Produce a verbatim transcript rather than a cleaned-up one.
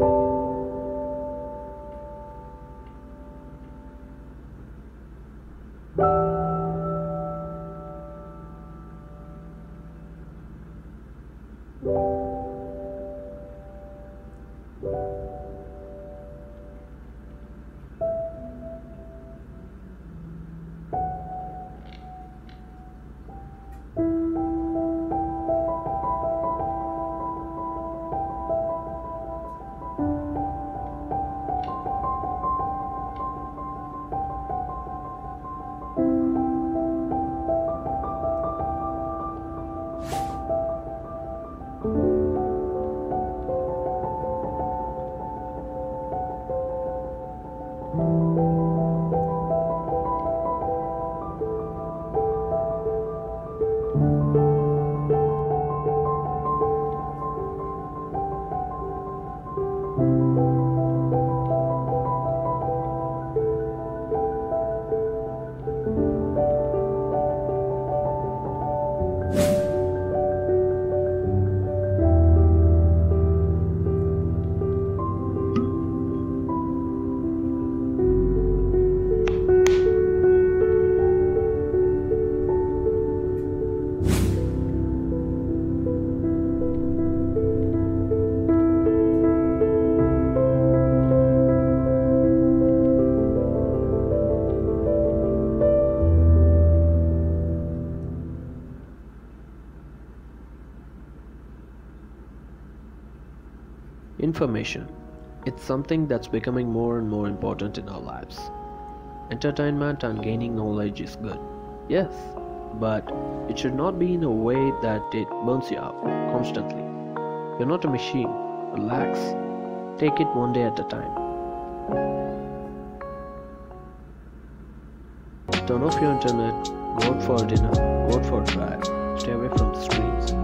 Information. It's something that's becoming more and more important in our lives. Entertainment and gaining knowledge is good, yes, but it should not be in a way that it burns you out constantly. You're not a machine. Relax. Take it one day at a time. Turn off your internet, go out for dinner, go out for a drive, stay away from the screens.